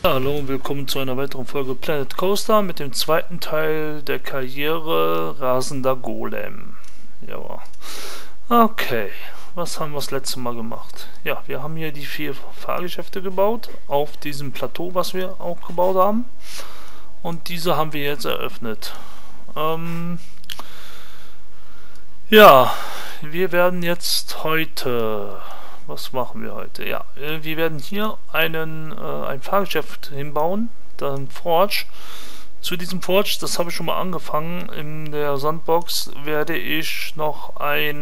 Hallo und willkommen zu einer weiteren Folge Planet Coaster mit dem zweiten Teil der Karriere Rasender Golem. Ja. Okay, was haben wir das letzte Mal gemacht? Ja, wir haben hier die 4 Fahrgeschäfte gebaut auf diesem Plateau, was wir auch gebaut haben. Und diese haben wir jetzt eröffnet. Ja, wir werden jetzt heute... Was machen wir heute? Ja, wir werden hier ein Fahrgeschäft hinbauen, dann Forge. Zu diesem Forge, das habe ich schon mal angefangen, in der Sandbox werde ich noch ein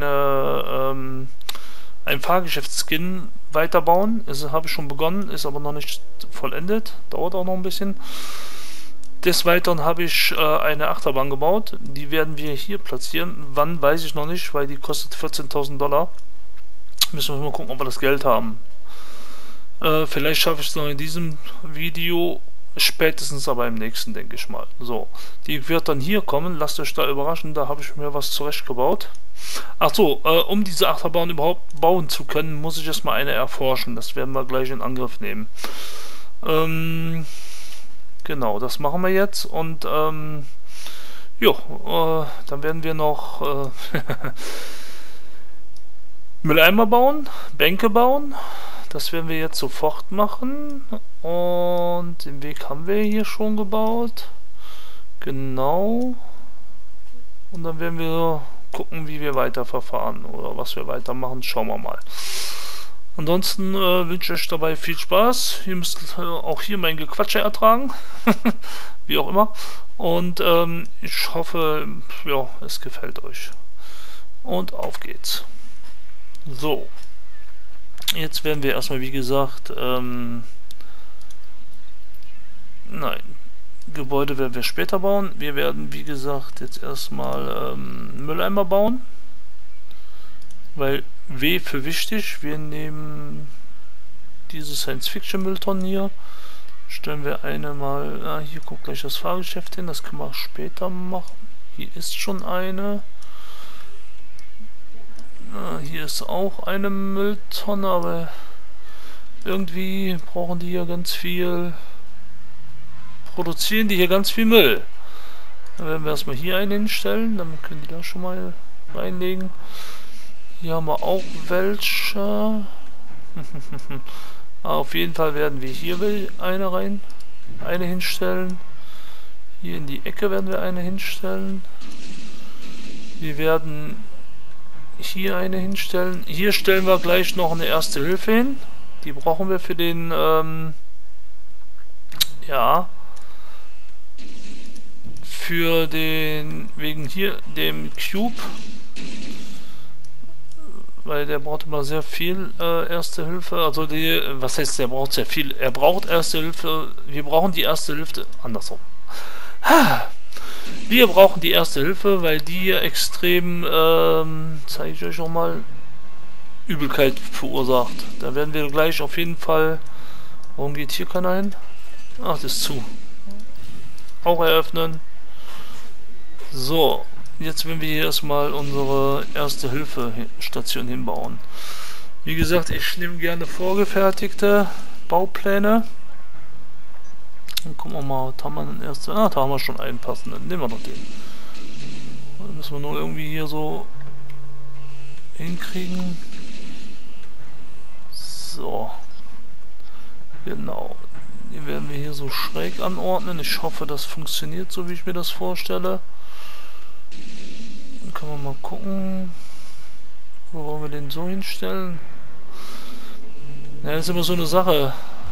Fahrgeschäft-Skin weiterbauen. Das habe ich schon begonnen, ist aber noch nicht vollendet, dauert auch noch ein bisschen. Des Weiteren habe ich eine Achterbahn gebaut, die werden wir hier platzieren. Wann, weiß ich noch nicht, weil die kostet 14.000 $. Müssen wir mal gucken, ob wir das Geld haben. Vielleicht schaffe ich es noch in diesem Video, spätestens aber im nächsten, denke ich mal. So, die wird dann hier kommen, lasst euch da überraschen, da habe ich mir was zurechtgebaut. Achso, um diese Achterbahn überhaupt bauen zu können, muss ich erstmal eine erforschen. Das werden wir gleich in Angriff nehmen. Genau, das machen wir jetzt und dann werden wir noch Mülleimer bauen, Bänke bauen, das werden wir jetzt sofort machen und den Weg haben wir hier schon gebaut, genau, und dann werden wir gucken, wie wir weiter verfahren oder was wir weitermachen, schauen wir mal. Ansonsten wünsche ich euch dabei viel Spaß, ihr müsst auch hier mein Gequatsche ertragen, wie auch immer, und ich hoffe, ja, es gefällt euch und auf geht's. So, jetzt werden wir erstmal, wie gesagt, nein, Gebäude werden wir später bauen. Wir werden, wie gesagt, jetzt erstmal Mülleimer bauen, weil W für wichtig. Wir nehmen diese Science-Fiction-Mülltonnen hier, stellen wir eine mal, hier kommt gleich das Fahrgeschäft hin, das können wir später machen. Hier ist schon eine. Hier ist auch eine Mülltonne, aber irgendwie brauchen die hier ganz viel, produzieren die hier ganz viel Müll. Dann werden wir erstmal hier einen hinstellen, dann können die da schon mal reinlegen. Hier haben wir auch welche. Auf jeden Fall werden wir hier eine hinstellen. Hier in die Ecke werden wir eine hinstellen. Wir werden hier eine hinstellen. Hier stellen wir gleich noch eine Erste Hilfe hin. Die brauchen wir für den, wegen hier dem Cube. Weil der braucht immer sehr viel Erste Hilfe. Also was heißt, der braucht sehr viel? Er braucht Erste Hilfe. Wir brauchen die Erste Hilfe andersrum. Wir brauchen die Erste Hilfe, weil die hier extrem, zeige ich euch noch mal, Übelkeit verursacht. Da werden wir gleich auf jeden Fall... Warum geht hier keiner hin? Ach, das ist zu. Auch eröffnen. So, jetzt werden wir hier erstmal unsere Erste Hilfe Station hinbauen. Wie gesagt, ich nehme gerne vorgefertigte Baupläne. Dann gucken wir mal, was haben wir denn erst? Da haben wir schon einen passenden. Nehmen wir noch den. Dann müssen wir nur irgendwie hier so hinkriegen. So. Genau. Den werden wir hier so schräg anordnen. Ich hoffe, das funktioniert so, wie ich mir das vorstelle. Dann können wir mal gucken. Wo wollen wir den so hinstellen? Ja, das ist immer so eine Sache.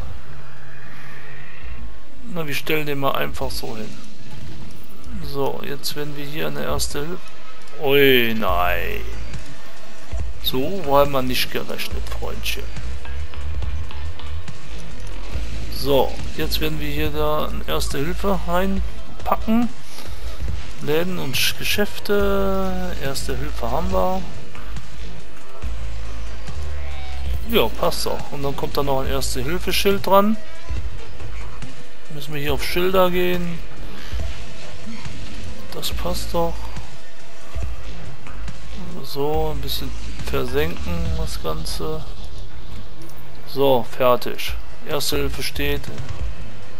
Na, wir stellen den mal einfach so hin. So, jetzt werden wir hier eine Erste Hilfe. Ui, nein. So war man nicht gerechnet, Freundchen. So, jetzt werden wir hier da eine Erste Hilfe reinpacken. Läden und Geschäfte. Erste Hilfe haben wir. Ja, passt auch. Und dann kommt da noch ein Erste-Hilfe-Schild dran. Müssen wir hier auf Schilder gehen. Das passt doch. So, ein bisschen versenken das Ganze. So, fertig. Erste Hilfe steht.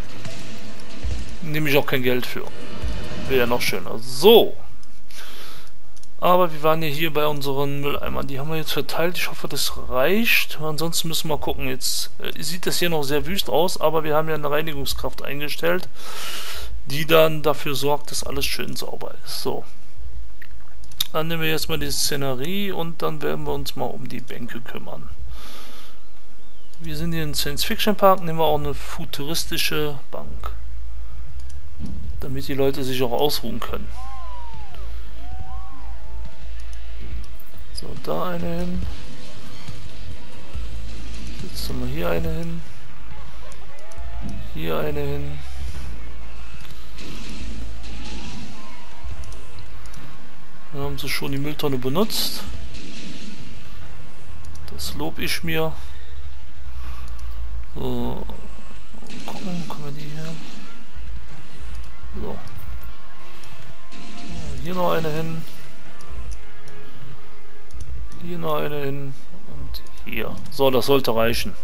Nehme ich auch kein Geld für. Wäre ja noch schöner. So. Aber wir waren ja hier bei unseren Mülleimern. Die haben wir jetzt verteilt. Ich hoffe, das reicht. Ansonsten müssen wir gucken. Jetzt sieht das hier noch sehr wüst aus, aber wir haben ja eine Reinigungskraft eingestellt, die dann dafür sorgt, dass alles schön sauber ist. So. Dann nehmen wir jetzt mal die Szenerie und dann werden wir uns mal um die Bänke kümmern. Wir sind hier im Science-Fiction-Park, nehmen wir auch eine futuristische Bank. Damit die Leute sich auch ausruhen können. So, da eine hin. Setzen wir hier eine hin. Hier eine hin. Dann haben sie schon die Mülltonne benutzt. Das lob ich mir. So. Gucken, können wir die hier. So. Hier noch eine hin. Hier noch eine hin. Und hier. So, das sollte reichen.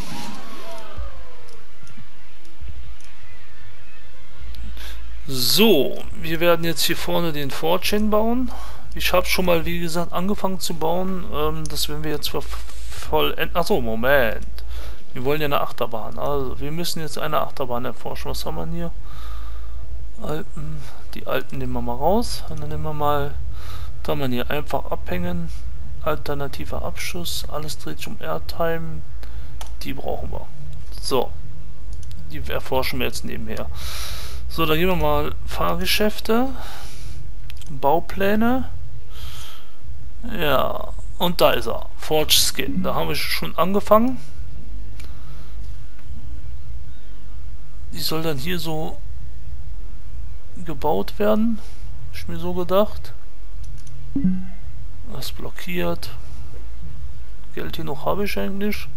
So, wir werden jetzt hier vorne den Fortune bauen. Ich habe schon mal, wie gesagt, angefangen zu bauen. Das werden wir jetzt vollenden. Achso, Moment. Wir wollen ja eine Achterbahn. Also, wir müssen jetzt eine Achterbahn erforschen. Was haben wir hier? Alpen. Die alten nehmen wir mal raus. Und dann nehmen wir mal, kann man hier einfach abhängen. Alternativer Abschuss. Alles dreht sich um Airtime. Die brauchen wir. So. Die erforschen wir jetzt nebenher. So, dann gehen wir mal Fahrgeschäfte, Baupläne, ja, und da ist er, Forge Skin, da haben wir schon angefangen. Die soll dann hier so gebaut werden, hab ich mir so gedacht. Das blockiert, Geld hier noch habe ich eigentlich.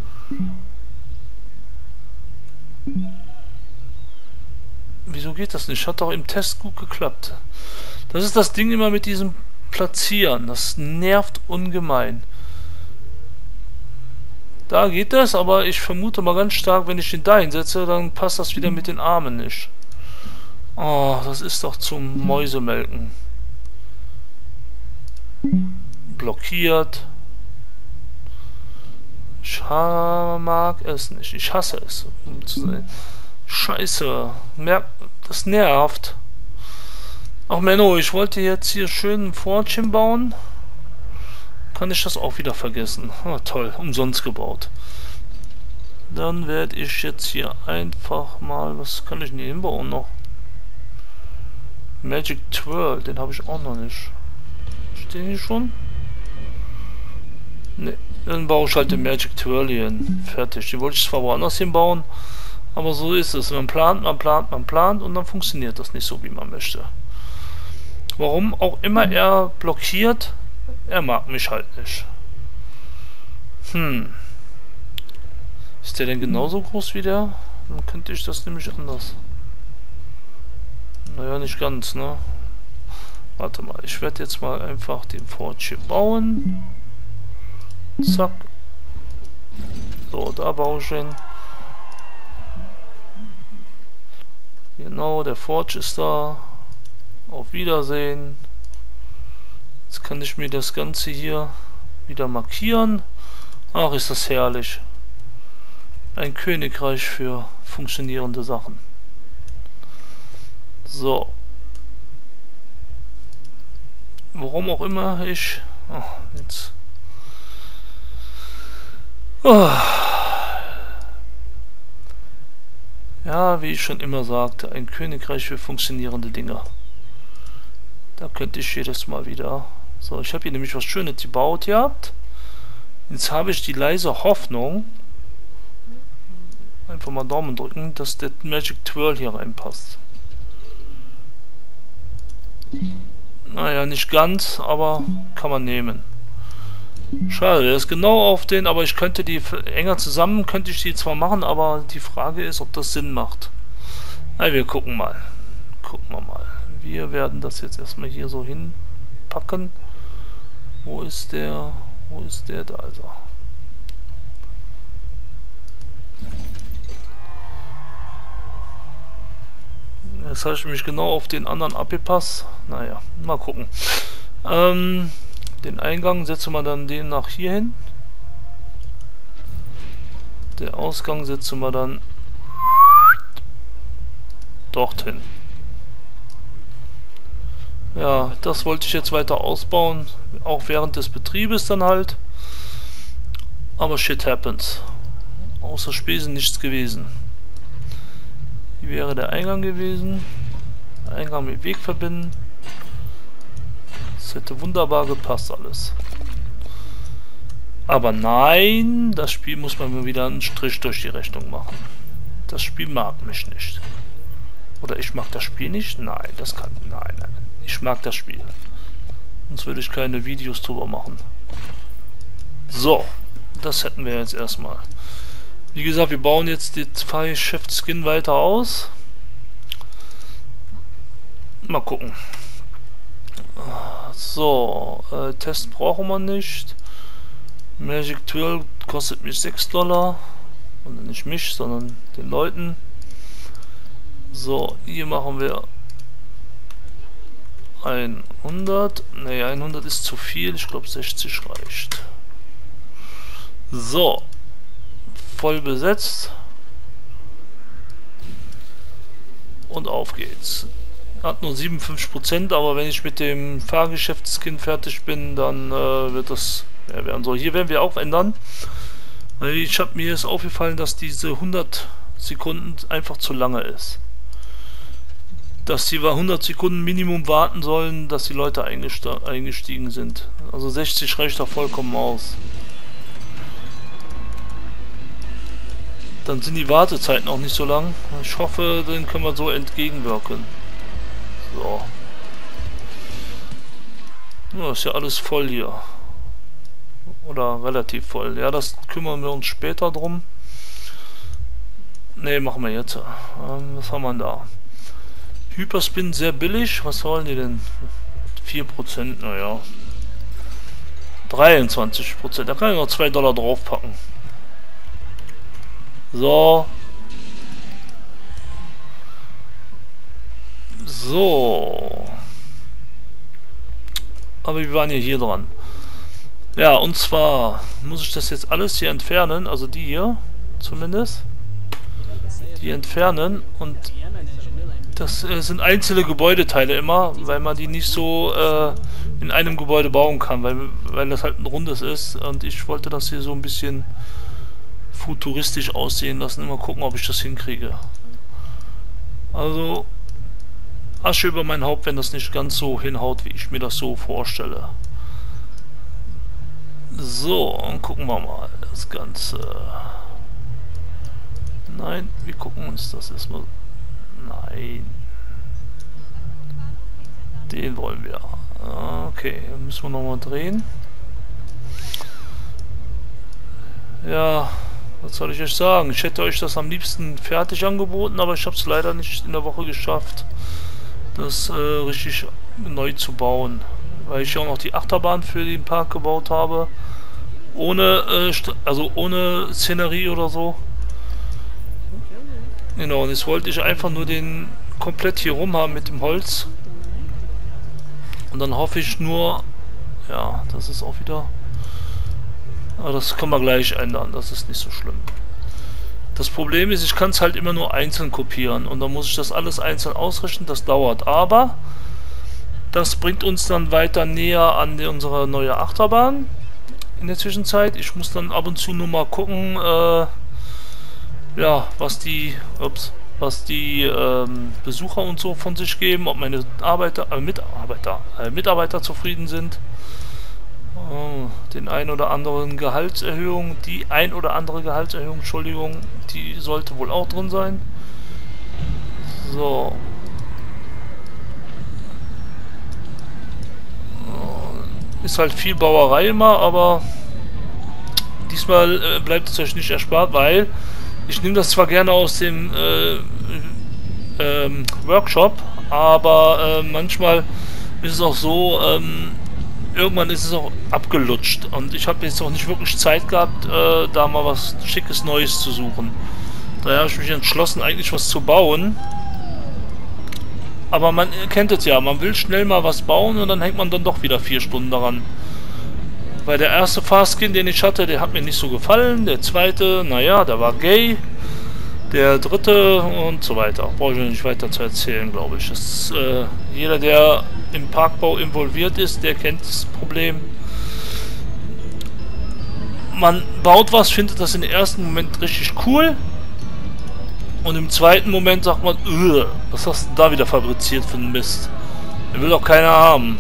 Wieso geht das nicht? Hat doch im Test gut geklappt. Das ist das Ding immer mit diesem Platzieren. Das nervt ungemein. Da geht das, aber ich vermute mal ganz stark, wenn ich den da hinsetze, dann passt das wieder mit den Armen nicht. Oh, das ist doch zum Mäusemelken. Blockiert. Ich mag es nicht. Ich hasse es. Scheiße, das nervt. Ach Menno, ich wollte jetzt hier schön ein Fortune bauen. Kann ich das auch wieder vergessen. Ah, toll, umsonst gebaut. Dann werde ich jetzt hier einfach mal, was kann ich denn hier hinbauen noch? Magic Twirl, den habe ich auch noch nicht. Steht den hier schon? Ne, dann baue ich halt den Magic Twirl hier hin. Fertig. Die wollte ich zwar woanders hinbauen. Aber so ist es. Man plant und dann funktioniert das nicht so, wie man möchte. Warum auch immer er blockiert, er mag mich halt nicht. Ist der denn genauso groß wie der? Dann könnte ich das nämlich anders. Naja, nicht ganz, ne? Warte mal, ich werde jetzt mal einfach den Forge bauen. Zack. So, da baue ich ihn. Genau, der Forge ist da. Auf Wiedersehen. Jetzt kann ich mir das Ganze hier wieder markieren. Ach, ist das herrlich. Ein Königreich für funktionierende Sachen. So. Warum auch immer ich... Oh, jetzt... Oh. Ja, wie ich schon immer sagte, ein Königreich für funktionierende Dinge. Da könnte ich jedes Mal wieder... So, ich habe hier nämlich was Schönes gebaut gehabt. Jetzt habe ich die leise Hoffnung, einfach mal Daumen drücken, dass der Magic Twirl hier reinpasst. Naja, nicht ganz, aber kann man nehmen. Schade, der ist genau auf den, aber ich könnte die enger zusammen, könnte ich die zwar machen, aber die Frage ist, ob das Sinn macht. Na, wir gucken mal. Gucken wir mal. Wir werden das jetzt erstmal hier so hinpacken. Wo ist der? Wo ist der? Da ist er. Jetzt habe ich mich genau auf den anderen abgepasst. Naja, mal gucken. Den Eingang setzen wir dann den nach hier hin. Der Ausgang setzen wir dann dorthin. Ja, das wollte ich jetzt weiter ausbauen. Auch während des Betriebes dann halt. Aber shit happens. Außer Spesen nichts gewesen. Hier wäre der Eingang gewesen. Eingang mit Weg verbinden. Das hätte wunderbar gepasst alles. Aber nein, das Spiel muss man mir wieder einen Strich durch die Rechnung machen. Das Spiel mag mich nicht. Oder ich mag das Spiel nicht? Nein, das kann... Nein, nein. Ich mag das Spiel. Sonst würde ich keine Videos drüber machen. So, das hätten wir jetzt erstmal. Wie gesagt, wir bauen jetzt die Fahrgeschäftsskin weiter aus. Mal gucken. So, Test brauchen wir nicht. Magic 12 kostet mich $6. Und nicht mich, sondern den Leuten. So, hier machen wir 100. Ne, 100 ist zu viel. Ich glaube 60 reicht. So. Voll besetzt. Und auf geht's. Hat nur 57%, aber wenn ich mit dem Fahrgeschäftsskin fertig bin, dann wird das werden so. Hier werden wir auch ändern. Mir ist aufgefallen, dass diese 100 Sekunden einfach zu lange ist. Dass sie 100 Sekunden Minimum warten sollen, dass die Leute eingestiegen sind. Also 60 reicht da vollkommen aus. Dann sind die Wartezeiten auch nicht so lang. Ich hoffe, den können wir so entgegenwirken. So. Ja, ist ja alles voll hier. Oder relativ voll. Ja, das kümmern wir uns später drum. Ne, machen wir jetzt. Was haben wir da? Hyperspin sehr billig. Was wollen die denn? 4%, naja. 23%. Da kann ich noch $2 draufpacken. So. So. Aber wir waren ja hier dran. Ja, und zwar muss ich das jetzt alles hier entfernen. Also die hier zumindest. Die entfernen. Und das sind einzelne Gebäudeteile immer, weil man die nicht so in einem Gebäude bauen kann, weil das halt ein rundes ist. Und ich wollte das hier so ein bisschen futuristisch aussehen lassen. Mal gucken, ob ich das hinkriege. Also Asche über mein Haupt, wenn das nicht ganz so hinhaut, wie ich mir das so vorstelle. So, und gucken wir mal das Ganze. Nein, wir gucken uns das erstmal. Nein. Den wollen wir. Okay, dann müssen wir nochmal drehen. Ja, was soll ich euch sagen? Ich hätte euch das am liebsten fertig angeboten, aber ich habe es leider nicht in der Woche geschafft, das richtig neu zu bauen. Weil ich ja auch noch die Achterbahn für den Park gebaut habe. Ohne, ohne Szenerie oder so. Genau, und jetzt wollte ich einfach nur den komplett hier rum haben mit dem Holz. Und dann hoffe ich nur, ja, das ist auch wieder... Aber das kann man gleich ändern, das ist nicht so schlimm. Das Problem ist, ich kann es halt immer nur einzeln kopieren. Und dann muss ich das alles einzeln ausrichten, das dauert. Aber das bringt uns dann weiter näher an unsere neue Achterbahn. In der Zwischenzeit. Ich muss dann ab und zu nur mal gucken, ja, was die Besucher und so von sich geben, ob meine Mitarbeiter zufrieden sind. Die ein oder andere Gehaltserhöhung, Entschuldigung, die sollte wohl auch drin sein. So. Ist halt viel Bauerei immer, aber diesmal bleibt es euch nicht erspart, weil ich nehme das zwar gerne aus dem Workshop, aber manchmal ist es auch so, irgendwann ist es auch abgelutscht und ich habe jetzt auch nicht wirklich Zeit gehabt, da mal was Schickes Neues zu suchen. Daher habe ich mich entschlossen, eigentlich was zu bauen, Aber man kennt es ja, man will schnell mal was bauen und dann hängt man dann doch wieder 4 Stunden daran. Weil der erste Fastskin, den ich hatte, der hat mir nicht so gefallen. Der zweite, naja, der war gay. Der dritte und so weiter. Brauche ich nicht weiter zu erzählen, glaube ich. Das, jeder, der im Parkbau involviert ist, der kennt das Problem. Man baut was, findet das im ersten Moment richtig cool. Und im zweiten Moment sagt man, was hast du da wieder fabriziert für einen Mist? Den will doch keiner haben.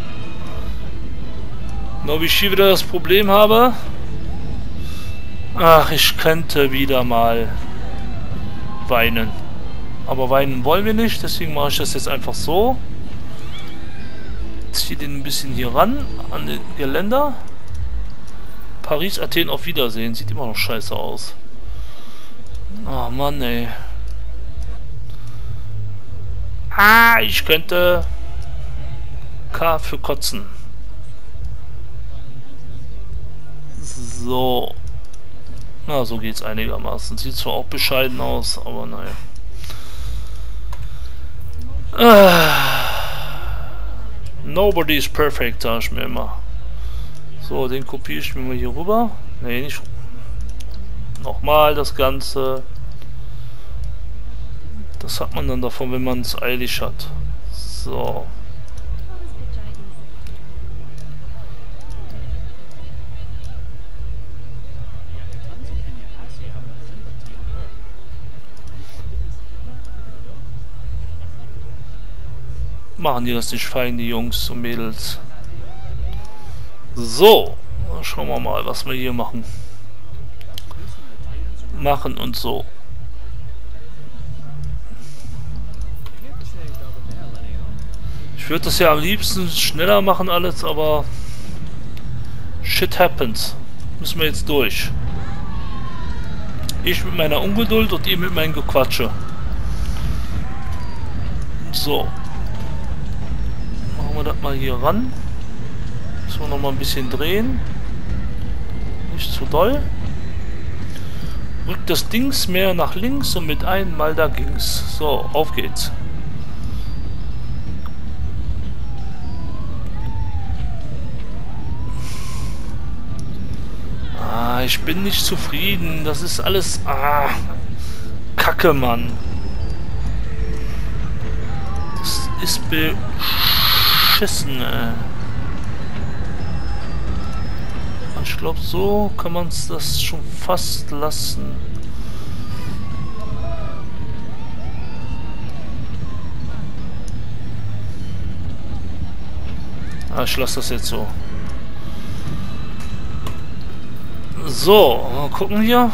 Nur wie ich hier wieder das Problem habe. Ach, ich könnte wieder mal weinen. Aber weinen wollen wir nicht, deswegen mache ich das jetzt einfach so. Ziehe den ein bisschen hier ran, an den Geländer. Paris, Athen, auf Wiedersehen. Sieht immer noch scheiße aus. Oh Mann, ey. Ich könnte K für kotzen. So. Na, so geht's einigermaßen. Sieht zwar auch bescheiden aus, aber naja. Nobody is perfect, sag ich mir immer. So, den kopiere ich mir mal hier rüber. Ne, nicht. Nochmal das Ganze. Das hat man dann davon, wenn man es eilig hat. So. Machen die das nicht fein, die Jungs und Mädels. So. Schauen wir mal, was wir hier machen. Machen und so. Ich würde das ja am liebsten schneller machen alles, aber shit happens. Müssen wir jetzt durch. Ich mit meiner Ungeduld und ihr mit meinem Gequatsche. So. Machen wir das mal hier ran. Müssen wir noch mal ein bisschen drehen. Nicht zu doll. Rückt das Dings mehr nach links und mit einmal da ging's. So, auf geht's. Ich bin nicht zufrieden. Das ist alles... Kacke, Mann. Das ist beschissen, ey. Ich glaube, so kann man das schon fast lassen. Ich lasse das jetzt so. So, mal gucken hier.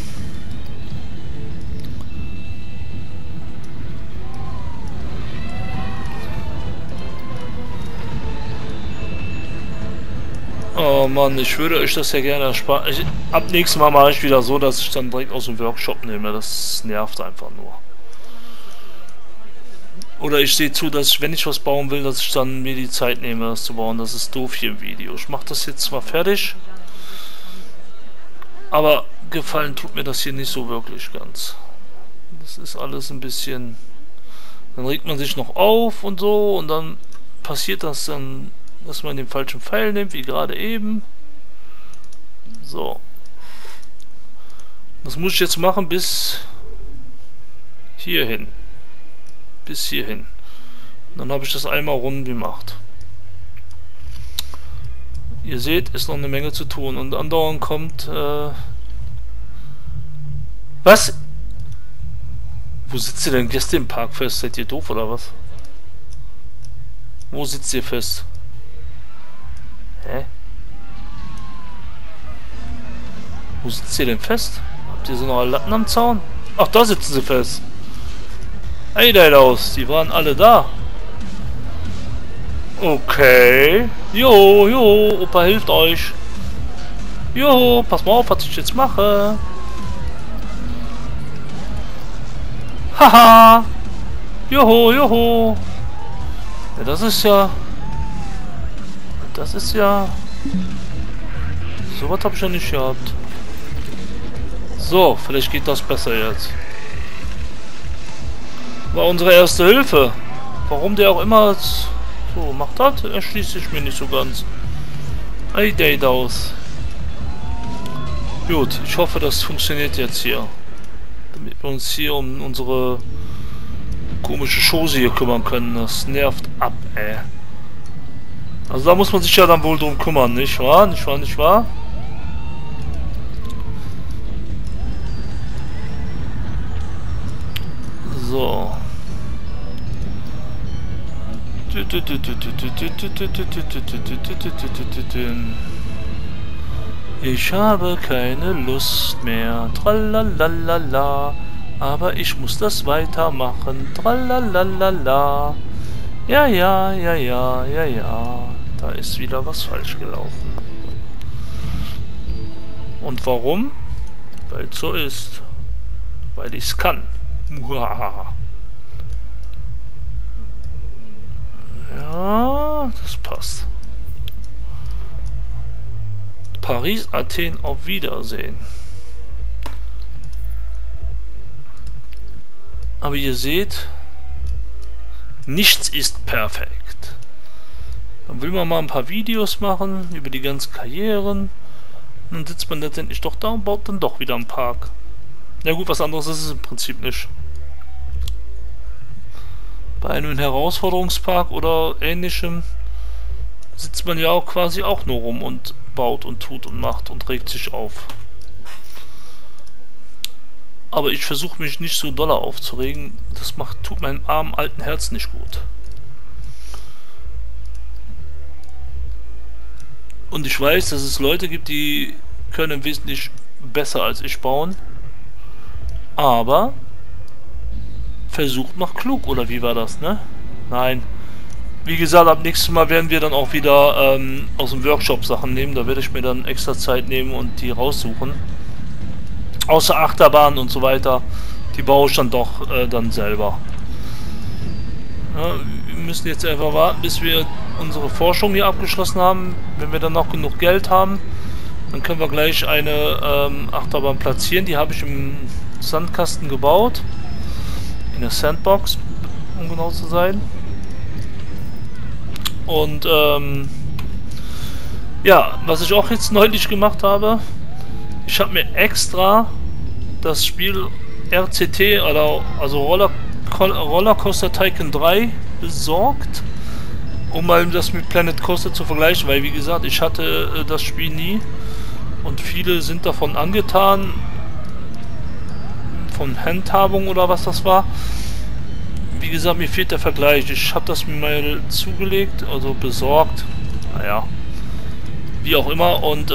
Oh Mann, ich würde euch das ja gerne ersparen. Ab nächstes Mal mache ich wieder so, dass ich dann direkt aus dem Workshop nehme. Das nervt einfach nur. Oder ich sehe zu, dass ich, wenn ich was bauen will, dass ich dann mir die Zeit nehme, das zu bauen. Das ist doof hier im Video. Ich mache das jetzt zwar fertig, aber gefallen tut mir das hier nicht so wirklich ganz. Das ist alles ein bisschen... Dann regt man sich noch auf und so und dann passiert das dann, dass man den falschen Pfeil nimmt, wie gerade eben. So. Das muss ich jetzt machen bis hierhin. Bis hierhin. Dann habe ich das einmal rund gemacht. Ihr seht, ist noch eine Menge zu tun. Und andauernd kommt... Was? Wo sitzt ihr denn Gäste im Park fest? Seid ihr doof oder was? Wo sitzt ihr fest? Hä? Wo sitzt ihr denn fest? Habt ihr so noch Latten am Zaun? Ach, da sitzen sie fest. Ey, da aus, die waren alle da. Okay. Jo, jo, Opa hilft euch. Jo, pass mal auf, was ich jetzt mache. Haha. Joho, joho. Ja, das ist ja... Das ist ja... So was habe ich ja nicht gehabt. So, vielleicht geht das besser jetzt. War unsere erste Hilfe. Warum der auch immer so macht hat, erschließt sich mir nicht so ganz. Ey, Date aus. Gut, ich hoffe, das funktioniert jetzt hier. Damit wir uns hier um unsere komische Chose hier kümmern können. Das nervt ab, ey. Also da muss man sich ja dann wohl drum kümmern, nicht wahr? Nicht wahr, nicht wahr? So. Ich habe keine Lust mehr, tralalala, aber ich muss das weitermachen, tralalala. Ja, ja, ja, ja, ja, ja, da ist wieder was falsch gelaufen. Und warum? Weil es so ist. Weil ich es kann. Ja, das passt. Paris, Athen, auf Wiedersehen. Aber ihr seht, nichts ist perfekt. Dann will man mal ein paar Videos machen über die ganzen Karrieren. Und dann sitzt man letztendlich doch da und baut dann doch wieder einen Park. Ja gut, was anderes ist es im Prinzip nicht. Bei einem Herausforderungspark oder ähnlichem sitzt man ja auch quasi auch nur rum und baut und tut und macht und regt sich auf. Aber ich versuche mich nicht so doll aufzuregen. Das tut meinem armen alten Herz nicht gut. Und ich weiß, dass es Leute gibt, die können wesentlich besser als ich bauen. Aber versucht noch klug, oder wie war das, ne? Nein. Wie gesagt, ab nächstes Mal werden wir dann auch wieder aus dem Workshop Sachen nehmen. Da werde ich mir dann extra Zeit nehmen und die raussuchen. Außer Achterbahn und so weiter. Die baue ich dann doch dann selber. Ja, wir müssen jetzt einfach warten, bis wir unsere Forschung hier abgeschlossen haben. Wenn wir dann noch genug Geld haben, dann können wir gleich eine Achterbahn platzieren. Die habe ich im Sandkasten gebaut. In der Sandbox, um genau zu sein. Und ja, was ich auch jetzt neulich gemacht habe, ich habe mir extra das Spiel RCT, also Rollercoaster Tycoon 3 besorgt, um mal das mit Planet Coaster zu vergleichen, weil wie gesagt, ich hatte das Spiel nie und viele sind davon angetan, von Handhabung oder was das war. Wie gesagt, mir fehlt der Vergleich. Ich habe das mir mal zugelegt, also besorgt. Naja, wie auch immer. Und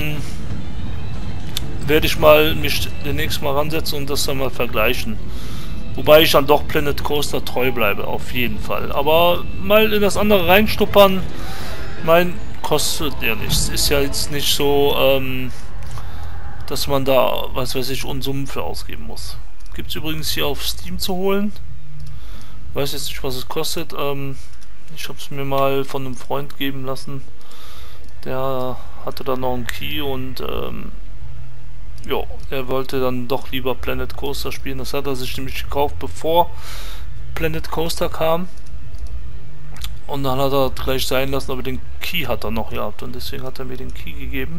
werde ich mal mich demnächst mal ransetzen und das dann mal vergleichen. Wobei ich dann doch Planet Coaster treu bleibe, auf jeden Fall. Aber mal in das andere reinstuppern, kostet ja nichts. Ist ja jetzt nicht so, dass man da, was weiß ich, Unsummen für ausgeben muss. Gibt es übrigens hier auf Steam zu holen. Weiß jetzt nicht, was es kostet. Ich habe es mir mal von einem Freund geben lassen. Der hatte dann noch einen Key und ja, er wollte dann doch lieber Planet Coaster spielen. Das hat er sich nämlich gekauft, bevor Planet Coaster kam. Und dann hat er gleich sein lassen, aber den Key hat er noch gehabt und deswegen hat er mir den Key gegeben.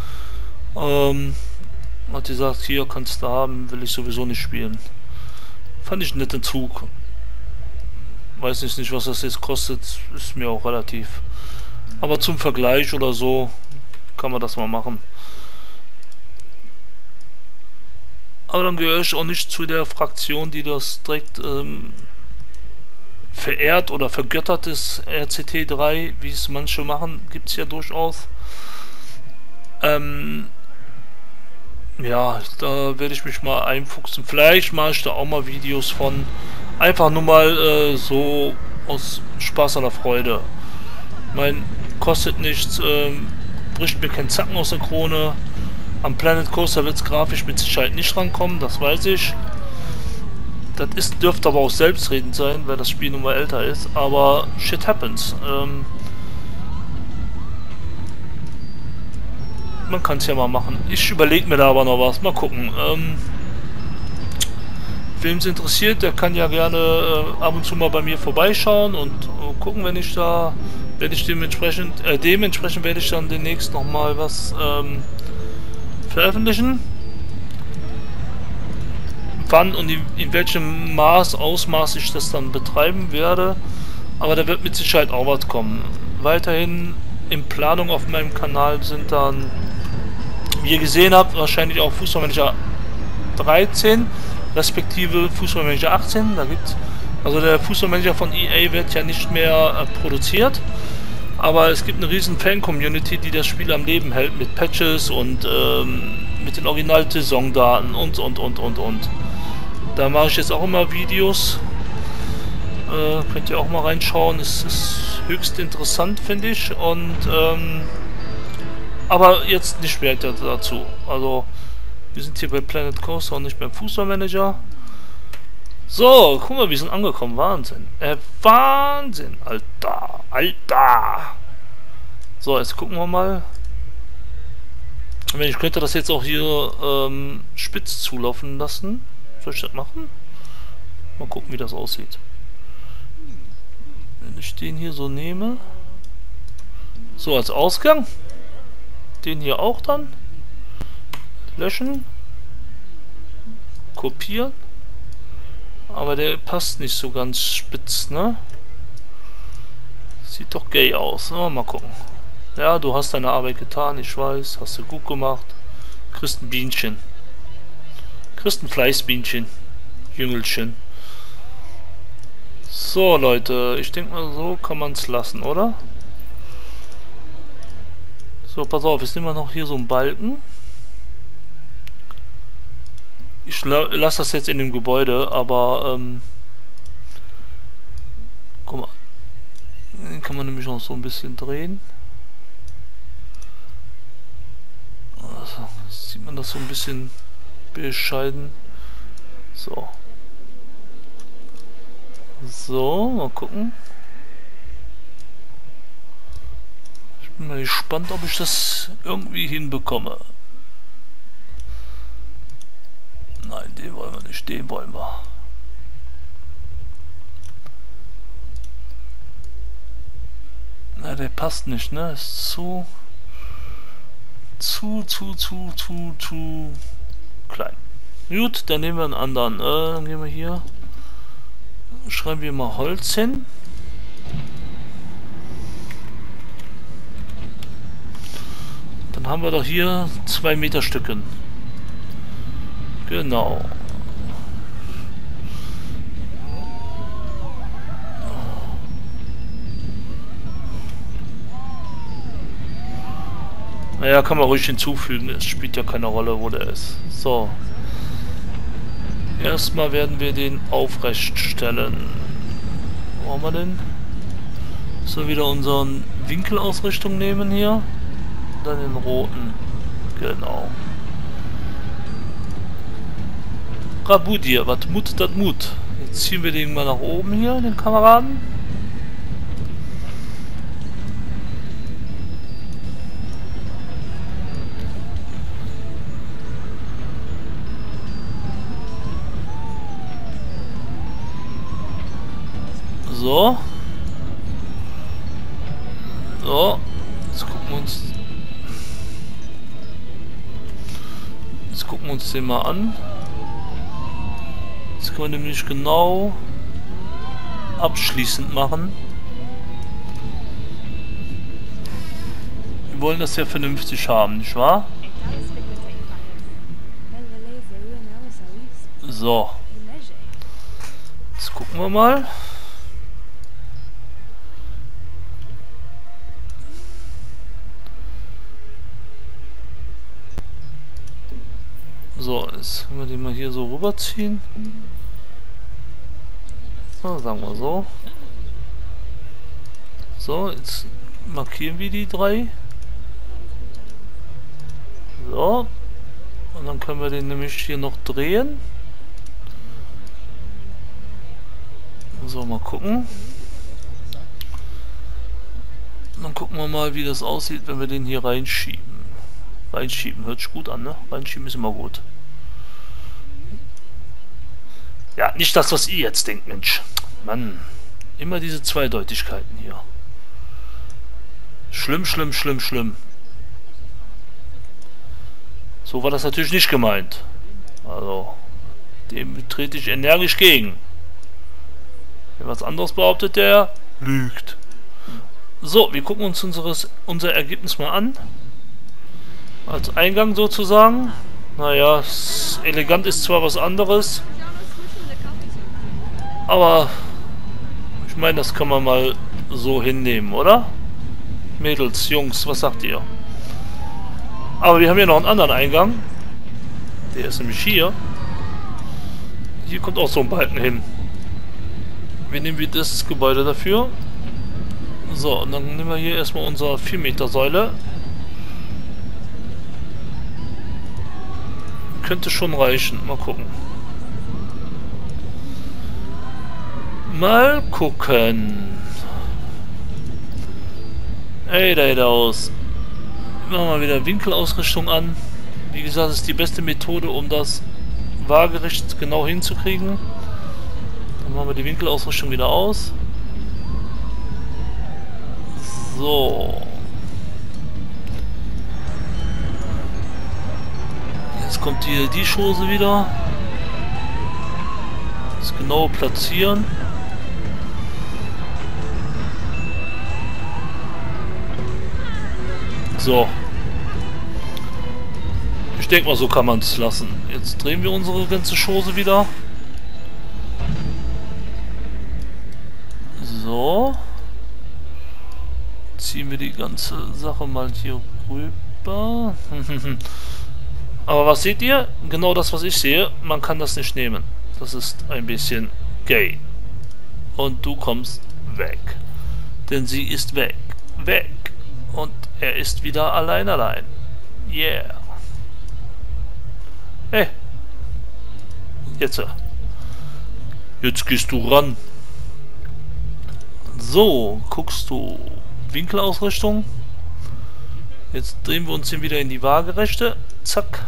Hat gesagt, hier kannst du haben, will ich sowieso nicht spielen. Fand ich einen netten Zug. Weiß nicht, was das jetzt kostet, ist mir auch relativ. Aber zum Vergleich oder so kann man das mal machen. Aber dann gehöre ich auch nicht zu der Fraktion, die das direkt verehrt oder vergöttert ist. RCT 3, wie es manche machen, gibt es ja durchaus. Ja, da werde ich mich mal einfuchsen. Vielleicht mache ich da auch mal Videos von. Einfach nur mal so aus Spaß an der Freude. Kostet nichts, bricht mir kein Zacken aus der Krone. Am Planet Coaster wird es grafisch mit Sicherheit nicht rankommen, das weiß ich. Das dürfte aber auch selbstredend sein, weil das Spiel nun mal älter ist. Aber shit happens. Man kann es ja mal machen. Ich überlege mir da aber noch was. Mal gucken. wem es interessiert, der kann ja gerne ab und zu mal bei mir vorbeischauen und gucken, wenn ich da, werde ich dementsprechend werde ich dann demnächst nochmal was veröffentlichen. Wann und in welchem Ausmaß ich das dann betreiben werde, aber da wird mit Sicherheit auch was kommen. Weiterhin in Planung auf meinem Kanal sind dann, wie ihr gesehen habt, wahrscheinlich auch Fußballmanager 13 respektive Fußballmanager 18. Da gibt also der Fußballmanager von EA wird ja nicht mehr produziert, aber es gibt eine riesen Fan-Community, die das Spiel am Leben hält mit Patches und mit den Original-Saisondaten und. Da mache ich jetzt auch immer Videos. Könnt ihr auch mal reinschauen. Es ist höchst interessant, finde ich. Und aber jetzt nicht mehr dazu. Also wir sind hier bei Planet Coaster und nicht beim Fußballmanager. So, guck mal, wir sind angekommen. Wahnsinn. Wahnsinn, Alter. Alter. So, jetzt gucken wir mal. Ich könnte das jetzt auch hier spitz zulaufen lassen. Soll ich das machen? Mal gucken, wie das aussieht. Wenn ich den hier so nehme. So, als Ausgang. Den hier auch dann. Löschen. Kopieren. Aber der passt nicht so ganz spitz, ne? Sieht doch gay aus. Oh, mal gucken. Ja, du hast deine Arbeit getan, ich weiß. Hast du gut gemacht. Kriegst ein Bienchen. Kriegst ein Fleißbienchen. Jüngelchen. So, Leute. Ich denke mal, so kann man es lassen, oder? So, pass auf. Jetzt nehmen wir noch hier so einen Balken. Ich lasse das jetzt in dem Gebäude, aber guck mal, den kann man nämlich noch so ein bisschen drehen. Also, sieht man das so ein bisschen bescheiden. So. So, mal gucken. Ich bin mal gespannt, ob ich das irgendwie hinbekomme. Nein, den wollen wir nicht, den wollen wir. Na, der passt nicht, ne? Ist zu klein. Gut, dann nehmen wir einen anderen. Dann gehen wir hier. Schreiben wir mal Holz hin. Dann haben wir doch hier 2 Meter Stücken. Genau. Naja, kann man ruhig hinzufügen. Es spielt ja keine Rolle, wo der ist. So. Erstmal werden wir den aufrecht stellen. Wo haben wir denn? So, wieder unseren Winkelausrichtung nehmen hier. Dann den roten. Genau. Rabut hier, was Mut, das Mut. Jetzt ziehen wir den mal nach oben hier, den Kameraden. So. So. Jetzt gucken wir uns den mal an. Das können wir nämlich genau abschließend machen. Wir wollen das ja vernünftig haben, nicht wahr? So. Jetzt gucken wir mal. So, jetzt können wir den mal hier so rüberziehen. So, sagen wir so. So, jetzt markieren wir die 3. So. Und dann können wir den nämlich hier noch drehen. So, mal gucken. Und dann gucken wir mal, wie das aussieht, wenn wir den hier reinschieben. Reinschieben hört sich gut an, ne? Reinschieben ist immer gut. Ja, nicht das, was ihr jetzt denkt, Mensch. Mann, immer diese Zweideutigkeiten hier. Schlimm, schlimm, schlimm, schlimm. So war das natürlich nicht gemeint. Also, dem trete ich energisch gegen. Wer was anderes behauptet, der lügt. So, wir gucken uns unser Ergebnis mal an. Als Eingang sozusagen. Naja, elegant ist zwar was anderes. Aber ich meine, das kann man mal so hinnehmen, oder? Mädels, Jungs, was sagt ihr? Aber wir haben hier noch einen anderen Eingang. Der ist nämlich hier. Hier kommt auch so ein Balken hin. Wie nehmen wir das Gebäude dafür? So, und dann nehmen wir hier erstmal unsere 4 Meter Säule. Könnte schon reichen. Mal gucken. Mal gucken. Hey, da geht aus. Machen wir mal wieder Winkelausrichtung an. Wie gesagt, das ist die beste Methode, um das waagerecht genau hinzukriegen. Dann machen wir die Winkelausrichtung wieder aus. So. Jetzt kommt hier die Chose wieder. Das genaue Platzieren. So. Ich denke mal, so kann man es lassen. Jetzt drehen wir unsere ganze Chose wieder. So. Ziehen wir die ganze Sache mal hier rüber. Aber was seht ihr? Genau das, was ich sehe. Man kann das nicht nehmen. Das ist ein bisschen gay. Und du kommst weg. Denn sie ist weg. Weg. Und er ist wieder allein. Yeah. Hey. Jetzt. Jetzt gehst du ran. So, guckst du. Winkelausrichtung. Jetzt drehen wir uns hier wieder in die Waagerechte. Zack.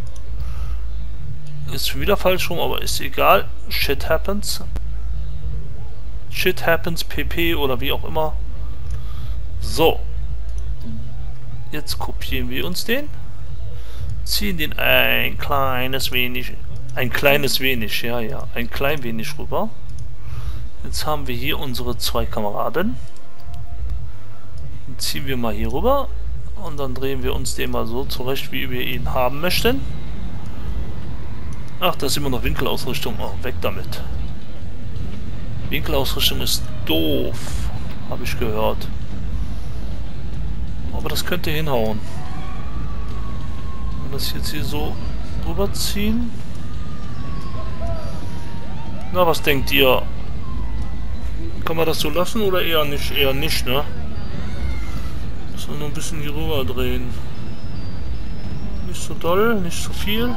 Ist schon wieder falsch rum, aber ist egal. Shit happens. Shit happens, PP oder wie auch immer. So. Jetzt kopieren wir uns den. Ziehen den ein kleines wenig, ja, ein klein wenig rüber. Jetzt haben wir hier unsere 2 Kameraden. Den ziehen wir mal hier rüber und dann drehen wir uns den mal so zurecht, wie wir ihn haben möchten. Ach, da ist immer noch Winkelausrichtung. Oh, weg damit. Winkelausrichtung ist doof, habe ich gehört. Aber das könnte hinhauen. Wenn wir das jetzt hier so rüberziehen. Na, was denkt ihr? Kann man das so lassen oder eher nicht? Eher nicht, ne? Muss man nur ein bisschen hier rüber drehen. Nicht so doll, nicht so viel.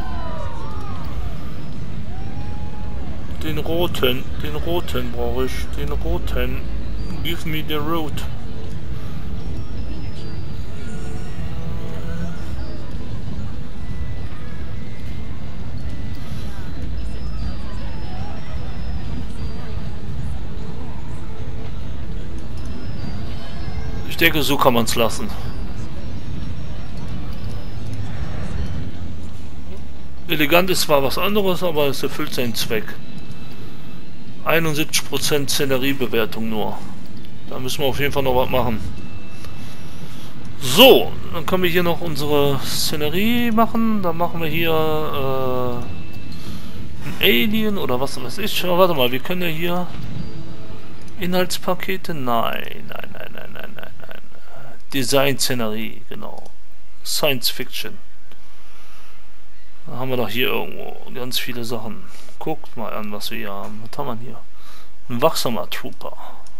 Den roten brauche ich. Den roten. Give me the road. Ich denke, so kann man es lassen. Elegant ist zwar was anderes, aber es erfüllt seinen Zweck. 71% Szeneriebewertung nur. Da müssen wir auf jeden Fall noch was machen. So, dann können wir hier noch unsere Szenerie machen. Dann machen wir hier ein Alien oder was weiß ich. Aber warte mal, wir können ja hier Inhaltspakete. Nein. Design-Szenerie, genau. Science Fiction. Da haben wir doch hier irgendwo ganz viele Sachen. Guckt mal an, was wir hier haben. Was haben wir hier? Ein wachsamer Trooper.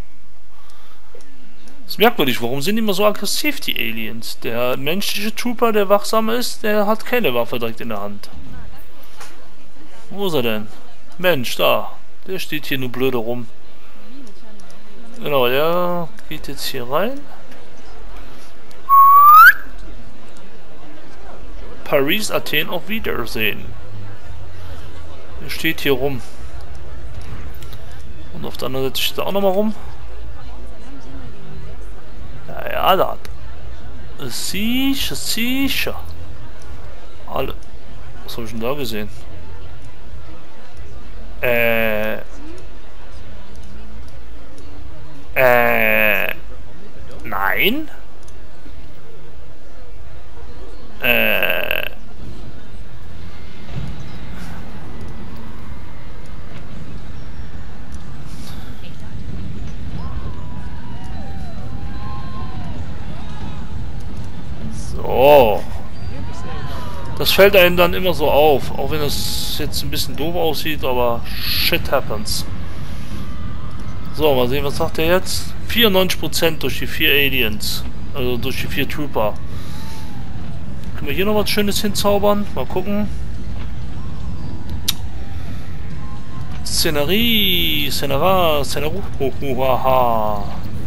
Das ist merkwürdig, warum sind die immer so aggressiv, die Aliens? Der menschliche Trooper, der wachsam ist, der hat keine Waffe direkt in der Hand. Wo ist er denn? Mensch, da. Der steht hier nur blöde rum. Genau, der geht jetzt hier rein. Paris, Athen, auf Wiedersehen. Er steht hier rum. Und auf der anderen Seite steht er auch nochmal rum. Ja, ja, da. Sicher, sicher. Alle. Was habe ich denn da gesehen? Nein? So. Das fällt einem dann immer so auf, auch wenn es jetzt ein bisschen doof aussieht, aber shit happens. So, mal sehen, was sagt er jetzt? 94% durch die 4 Aliens, also durch die 4 Trooper. Können wir hier noch was Schönes hinzaubern? Mal gucken. Szenerie, Szenerie, Szenerie,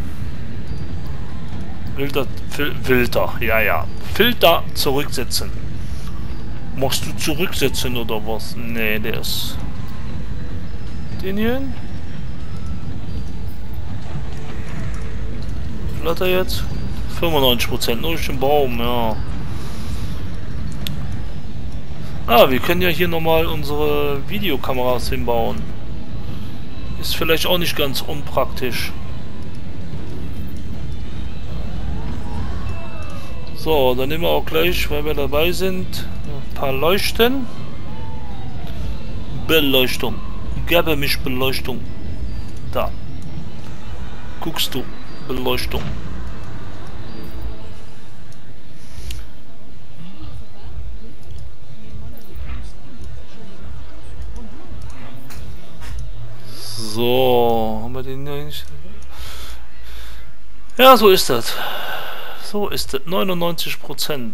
Filter, ja, ja. Filter zurücksetzen. Machst du zurücksetzen oder was? Nee, der ist... Den hier hin? Hat er jetzt? 95%, nur durch den Baum, ja. Ah, wir können ja hier nochmal unsere Videokameras hinbauen. Ist vielleicht auch nicht ganz unpraktisch. So, dann nehmen wir auch gleich, weil wir dabei sind, ein paar Leuchten. Beleuchtung. Gebe mich Beleuchtung. Da. Guckst du. Beleuchtung. So, haben wir den eigentlich? Ja, so ist das. So ist es. 99%.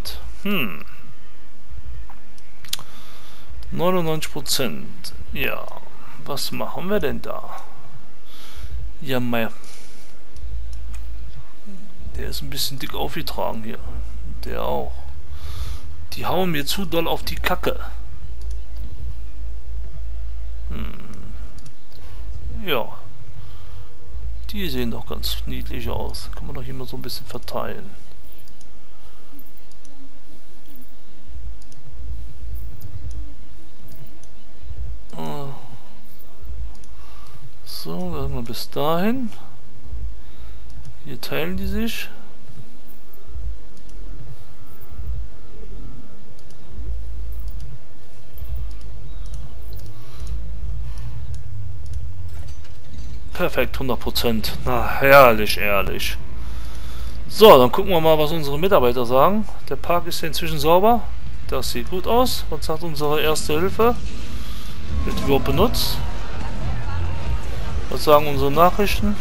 99%. Ja. Was machen wir denn da? Ja, mehr. Der ist ein bisschen dick aufgetragen hier. Der auch. Die hauen mir zu doll auf die Kacke. Ja. Die sehen doch ganz niedlich aus. Kann man doch hier mal so ein bisschen verteilen. So, dann mal bis dahin. Hier teilen die sich. Perfekt, 100%. Na, herrlich, ehrlich. So, dann gucken wir mal, was unsere Mitarbeiter sagen. Der Park ist inzwischen sauber. Das sieht gut aus. Was sagt unsere Erste Hilfe? Wird überhaupt benutzt? Was sagen unsere Nachrichten?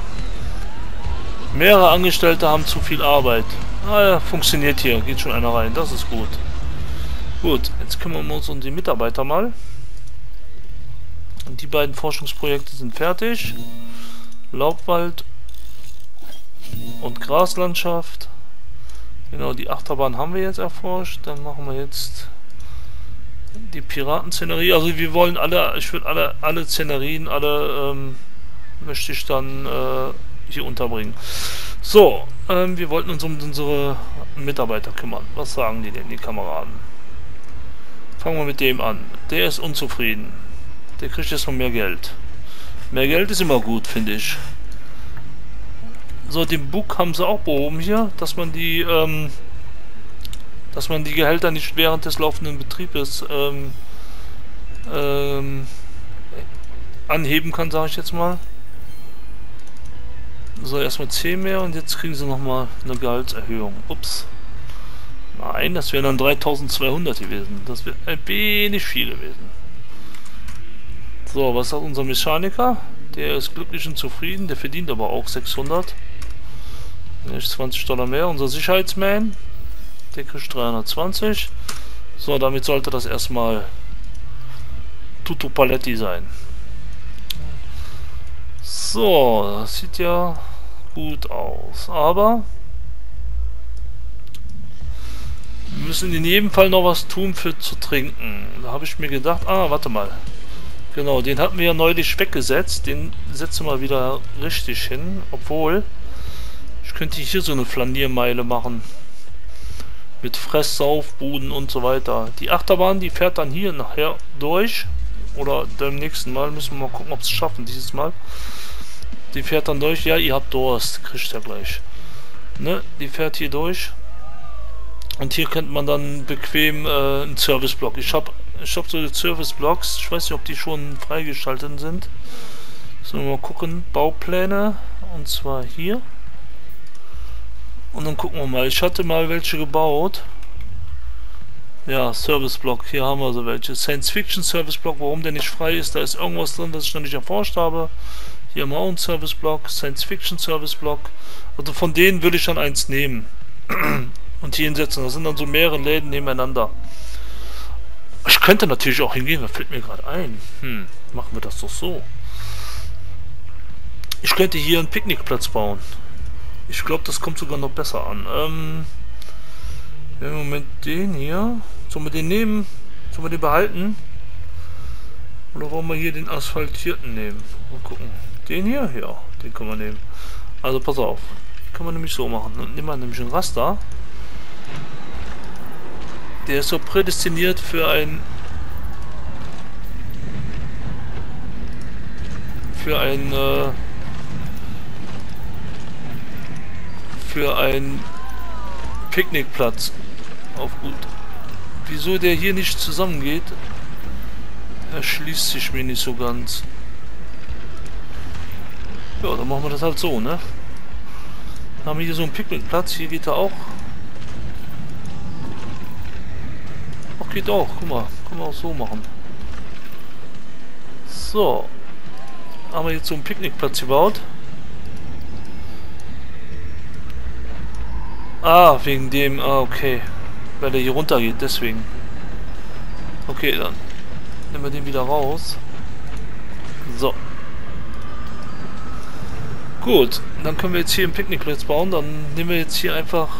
Mehrere Angestellte haben zu viel Arbeit. Ah ja, funktioniert hier. Geht schon einer rein. Das ist gut. Gut, jetzt kümmern wir uns um die Mitarbeiter mal. Und die beiden Forschungsprojekte sind fertig. Laubwald und Graslandschaft. Genau, die Achterbahn haben wir jetzt erforscht. Dann machen wir jetzt die Piratenszenerie. Also wir wollen alle, ich würde alle Szenerien, möchte ich dann hier unterbringen. So, wir wollten uns um unsere Mitarbeiter kümmern. Was sagen die denn, die Kameraden? Fangen wir mit dem an. Der ist unzufrieden. Der kriegt jetzt noch mehr Geld. Mehr Geld ist immer gut, finde ich. So, den Bug haben sie auch behoben hier, dass man die Gehälter nicht während des laufenden Betriebes anheben kann, sage ich jetzt mal. So, erstmal 10 mehr und jetzt kriegen sie nochmal eine Gehaltserhöhung. Ups. Nein, das wären dann 3200 gewesen. Das wäre ein wenig viel gewesen. So, was sagt unser Mechaniker? Der ist glücklich und zufrieden, der verdient aber auch 600. Nicht $20 mehr. Unser Sicherheitsman, der kriegt 320. So, damit sollte das erstmal Tutto Paletti sein. So, das sieht ja gut aus. Aber wir müssen in jedem Fall noch was tun für zu trinken. Da habe ich mir gedacht, warte mal. Genau, den hatten wir ja neulich weggesetzt. Den setzen wir wieder richtig hin. Obwohl, ich könnte hier so eine Flaniermeile machen. Mit Fress-Saufbuden und so weiter. Die Achterbahn, die fährt dann hier nachher durch. Oder beim nächsten Mal müssen wir mal gucken, ob es schaffen dieses Mal. Die fährt dann durch. Ja, ihr habt Durst. Kriegt ihr gleich. Ne? Die fährt hier durch. Und hier könnte man dann bequem einen Serviceblock. Ich hab so die Serviceblocks. Ich weiß nicht, ob die schon freigeschaltet sind. Sollen wir mal gucken. Baupläne. Und zwar hier. Und dann gucken wir mal. Ich hatte mal welche gebaut. Ja, Serviceblock. Hier haben wir so welche. Science-Fiction Serviceblock. Warum der nicht frei ist? Da ist irgendwas drin, was ich noch nicht erforscht habe. Hier haben wir auch einen Serviceblock. Science-Fiction Serviceblock. Also von denen würde ich dann eins nehmen. Und hier hinsetzen. Das sind dann so mehrere Läden nebeneinander. Ich könnte natürlich auch hingehen. Was fällt mir gerade ein? Machen wir das doch so. Ich könnte hier einen Picknickplatz bauen. Ich glaube, das kommt sogar noch besser an. Im Moment den hier. Sollen wir den nehmen? Sollen wir den behalten? Oder wollen wir hier den asphaltierten nehmen? Mal gucken. Den hier? Ja, den können wir nehmen. Also pass auf. Kann man nämlich so machen. Dann nehmen wir nämlich einen Raster. Der ist so prädestiniert für ein Picknickplatz. Auf gut. Wieso der hier nicht zusammengeht, erschließt sich mir nicht so ganz. Ja, dann machen wir das halt so, ne? Dann haben wir hier so einen Picknickplatz. Hier geht er auch. Ach, geht auch. Guck mal. Können wir auch so machen. So. Haben wir jetzt so einen Picknickplatz gebaut. Ah, wegen dem... Ah, okay. Weil der hier runter geht, deswegen. Okay, dann nehmen wir den wieder raus. So. Gut, dann können wir jetzt hier einen Picknickplatz bauen. Dann nehmen wir jetzt hier einfach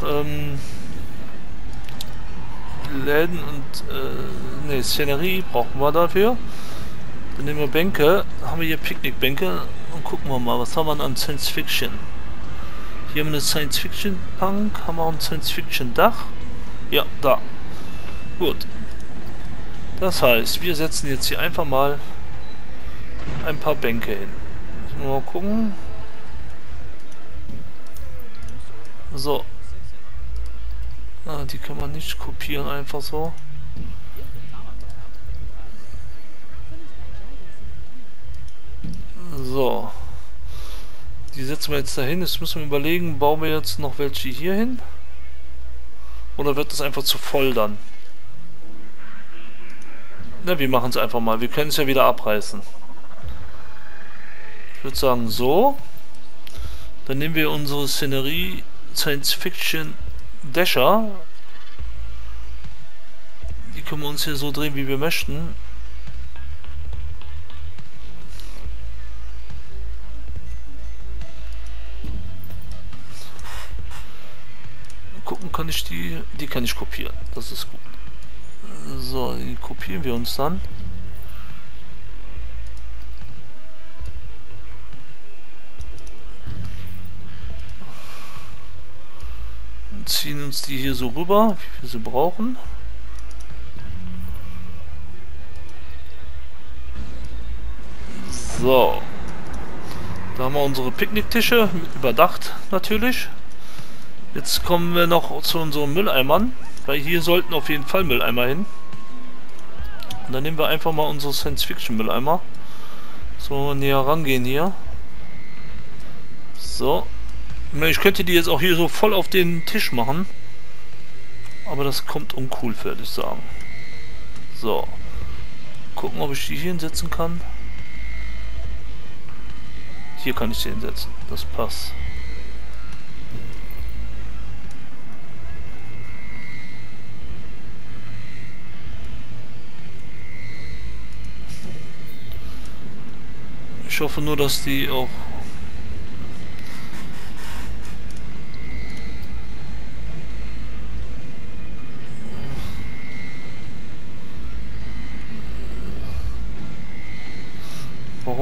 Läden und ne, Szenerie brauchen wir dafür. Dann nehmen wir Bänke. Dann haben wir hier Picknickbänke und gucken wir mal, was haben wir an Science Fiction. Hier haben wir eine Science Fiction Punk, haben wir auch ein Science Fiction Dach. Ja, da. Gut. Das heißt, wir setzen jetzt hier einfach mal ein paar Bänke hin. Müssen wir mal gucken. So. Ah, die kann man nicht kopieren, einfach so. So. Die setzen wir jetzt dahin. Jetzt müssen wir überlegen, bauen wir jetzt noch welche hier hin? Oder wird das einfach zu voll dann? Na, wir machen es einfach mal. Wir können es ja wieder abreißen. Ich würde sagen so. Dann nehmen wir unsere Szenerie Science Fiction Dächer. Die können wir uns hier so drehen, wie wir möchten. Gucken kann ich die kann ich kopieren. Das ist gut. So, die kopieren wir uns dann. Und ziehen uns die hier so rüber, wie wir sie brauchen. So. Da haben wir unsere Picknicktische überdacht natürlich. Jetzt kommen wir noch zu unseren Mülleimern, weil hier sollten auf jeden Fall Mülleimer hin. Und dann nehmen wir einfach mal unsere Science-Fiction-Mülleimer. So, näher rangehen hier. So. Ich könnte die jetzt auch hier so voll auf den Tisch machen. Aber das kommt uncool, würde ich sagen. So. Gucken, ob ich die hier hinsetzen kann. Hier kann ich sie hinsetzen. Das passt. Ich hoffe nur, dass die auch...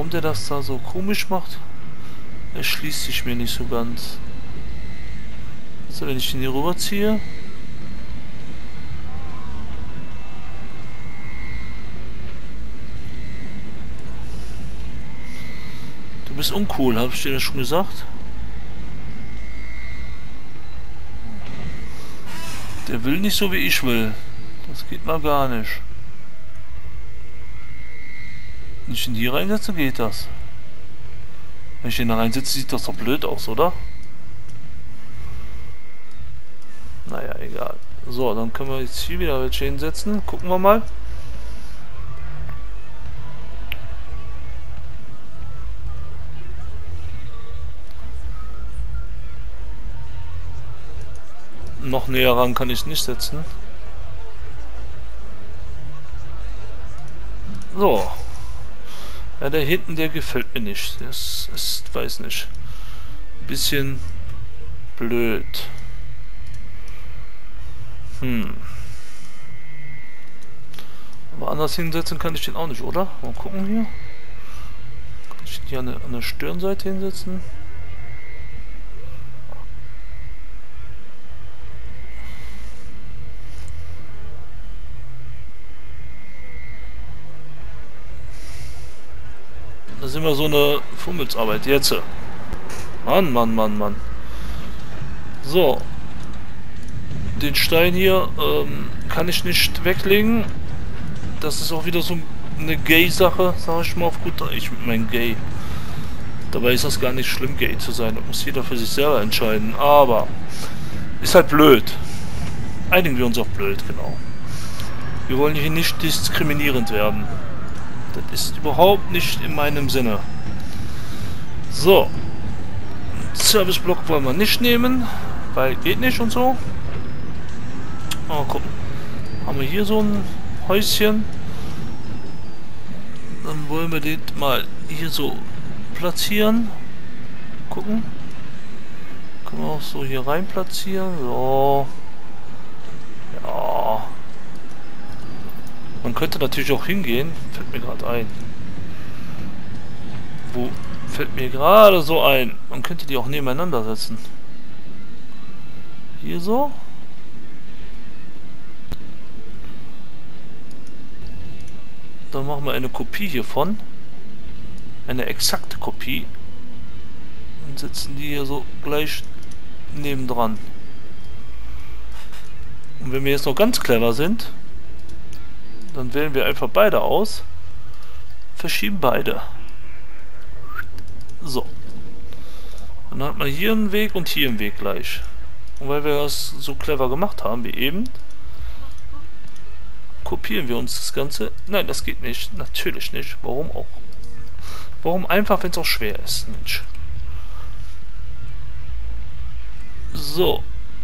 warum der das da so komisch macht, erschließt sich mir nicht so ganz. Also wenn ich den hier rüberziehe. Du bist uncool, habe ich dir das schon gesagt? Der will nicht so wie ich will. Das geht mal gar nicht. Wenn ich ihn hier reinsetze, geht das. Wenn ich ihn da reinsetze, sieht das doch blöd aus, oder? Naja, egal. So, dann können wir jetzt hier wieder welche hinsetzen. Gucken wir mal. Noch näher ran kann ich es nicht setzen. So. Ja, der hinten, der gefällt mir nicht. Das ist, weiß nicht. Bisschen blöd. Aber anders hinsetzen kann ich den auch nicht, oder? Mal gucken hier. Kann ich den hier an der Stirnseite hinsetzen? Das ist immer so eine Fummelsarbeit. Jetzt. Mann, Mann, Mann, Mann. So. Den Stein hier kann ich nicht weglegen. Das ist auch wieder so eine Gay-Sache, sag ich mal auf gut Deutsch. Ich mein Gay. Dabei ist das gar nicht schlimm, Gay zu sein. Das muss jeder für sich selber entscheiden. Aber ist halt blöd. Einigen wir uns auf blöd, genau. Wir wollen hier nicht diskriminierend werden. Das ist überhaupt nicht in meinem Sinne. So. Serviceblock wollen wir nicht nehmen, weil geht nicht und so. Mal gucken. Haben wir hier so ein Häuschen. Dann wollen wir den mal hier so platzieren. Gucken. Können wir auch so hier rein platzieren. So. Ja. Man könnte natürlich auch hingehen. Fällt mir gerade ein. Wo fällt mir gerade so ein? Man könnte die auch nebeneinander setzen. Hier so. Dann machen wir eine Kopie hiervon. Eine exakte Kopie. Und setzen die hier so gleich nebendran. Und wenn wir jetzt noch ganz clever sind, dann wählen wir einfach beide aus. Verschieben beide. So. Dann hat man hier einen Weg und hier einen Weg gleich. Und weil wir das so clever gemacht haben wie eben, kopieren wir uns das Ganze. Nein, das geht nicht. Natürlich nicht. Warum auch? Warum einfach, wenn es auch schwer ist? Mensch. So.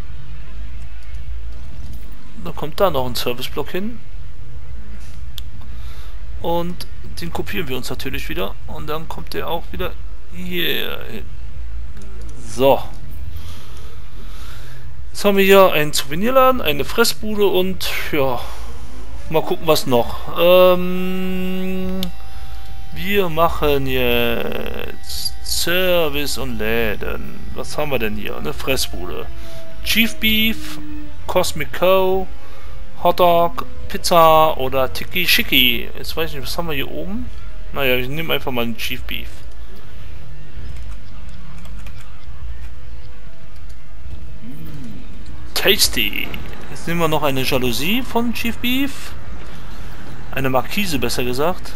Dann kommt da noch ein Serviceblock hin. Und den kopieren wir uns natürlich wieder. Und dann kommt der auch wieder hier hin. So. Jetzt haben wir hier einen Souvenirladen, eine Fressbude und ja, mal gucken was noch. Wir machen jetzt Service und Läden. Was haben wir denn hier? Eine Fressbude. Chief Beef, Cosmic Co, Hotdog, Pizza oder Tiki Shiki. Jetzt weiß ich nicht, was haben wir hier oben? Naja, ich nehme einfach mal einen Chief Beef. Tasty. Jetzt nehmen wir noch eine Jalousie von Chief Beef. Eine Markise, besser gesagt.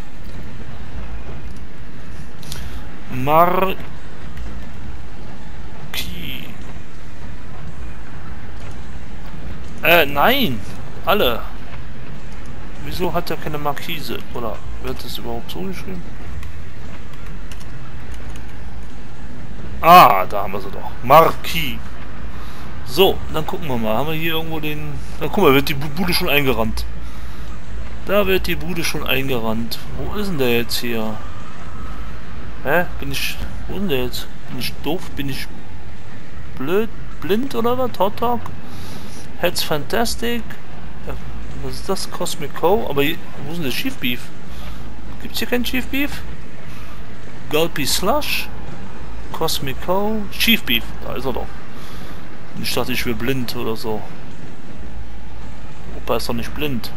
Nein. Alle. Wieso hat er keine Markise? Oder wird das überhaupt so geschrieben? Ah, da haben wir sie doch. Marquis. So, dann gucken wir mal. Haben wir hier irgendwo den... Na guck mal, wird die Bude schon eingerannt. Da wird die Bude schon eingerannt. Wo ist denn der jetzt hier? Hä? Bin ich... Wo ist denn der jetzt? Bin ich doof? Bin ich blöd? Blind oder was? Hotdog? Heads Fantastic? Ja, was ist das? Cosmic Co? Aber hier, wo ist denn der Chief Beef? Gibt's hier keinen Chief Beef? Gulpy Slush. Cosmico. Chief Beef. Da ist er doch. Ich dachte, ich wäre blind oder so. Opa ist doch nicht blind.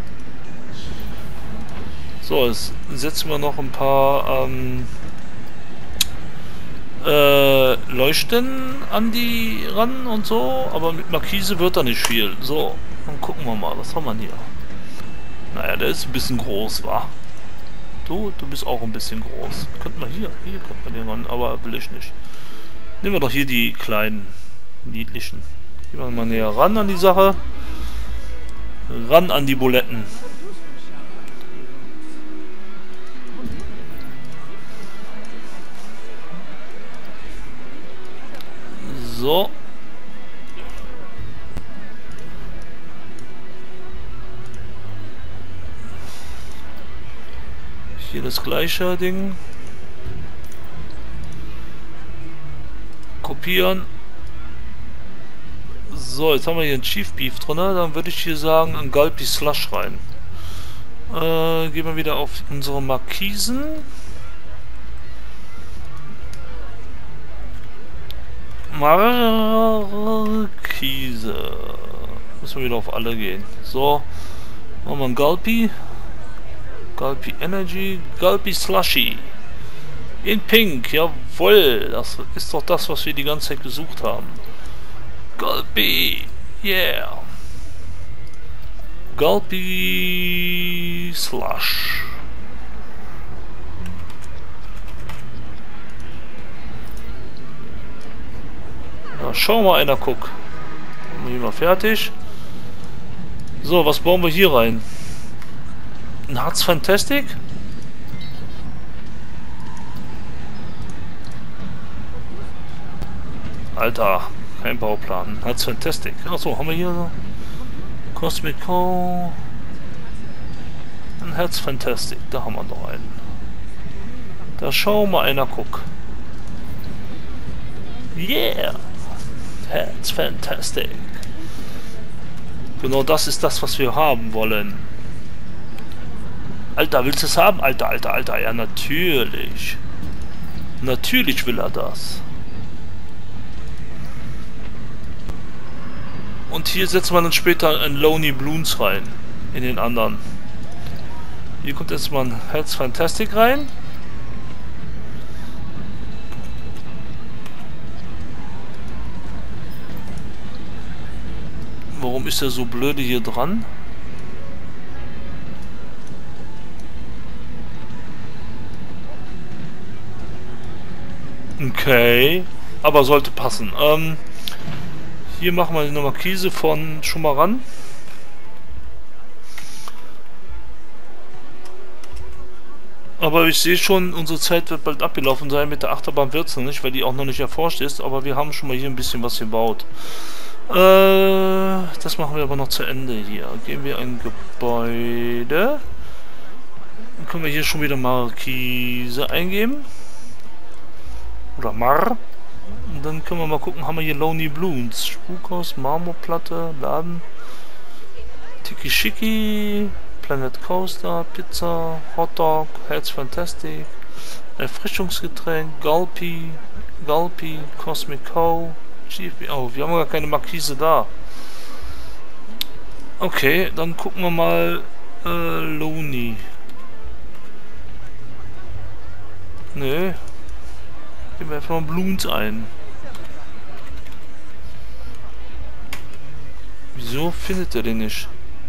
So, jetzt setzen wir noch ein paar Leuchten an die ran und so, aber mit Markise wird da nicht viel. So, dann gucken wir mal, was haben wir hier? Naja, der ist ein bisschen groß, wa? Du bist auch ein bisschen groß. Könnten wir hier könnten wir den ran, aber will ich nicht. Nehmen wir doch hier die kleinen, niedlichen. Gehen wir mal näher ran an die Sache. Ran an die Buletten. So. Hier das gleiche Ding. Kopieren. So, jetzt haben wir hier einen Chief Beef drin. Dann würde ich hier sagen, ein Gulpy Slush rein. Gehen wir wieder auf unsere Markisen. Markise. Müssen wir wieder auf alle gehen. So. Machen wir einen Gulpy. Gulpy Energy. Gulpy Slushy. In Pink. Jawohl. Das ist doch das, was wir die ganze Zeit gesucht haben. Gulpy. Yeah. Gulpy Slush. Na, schau mal einer, guck. Hier mal fertig. So, was bauen wir hier rein? Ein Hearts Fantastic? Alter, kein Bauplan. Hearts Fantastic. Achso, haben wir hier so Cosmico. Ein Hearts Fantastic. Da haben wir noch einen. Da schau mal einer, guck. Yeah! Hearts Fantastic. Genau das ist das, was wir haben wollen. Alter, willst du es haben? Alter, Alter, Alter. Ja, natürlich. Natürlich will er das. Und hier setzen wir dann später ein Lonely Bloons rein. In den anderen. Hier kommt jetzt mal ein Hearts Fantastic rein. Warum ist er so blöde hier dran? Okay. Aber sollte passen. Hier machen wir eine Markise von schon mal ran. Aber ich sehe schon, unsere Zeit wird bald abgelaufen sein mit der Achterbahn wird's noch nicht, weil die auch noch nicht erforscht ist. Aber wir haben schon mal hier ein bisschen was gebaut. Das machen wir aber noch zu Ende hier. Gehen wir ein Gebäude. Dann können wir hier schon wieder Markise eingeben. Oder Mar. Und dann können wir mal gucken, haben wir hier Lonely Bloons. Spukhaus, Marmorplatte, Laden. Tiki Shiki, Planet Coaster, Pizza, Hotdog, Hearts Fantastic, Erfrischungsgetränk, Gulpy, Cosmico. Oh, wir haben gar keine Markise da. Okay, dann gucken wir mal Lonely. Nö. Geben wir einfach mal Bloons ein. Wieso findet er den nicht?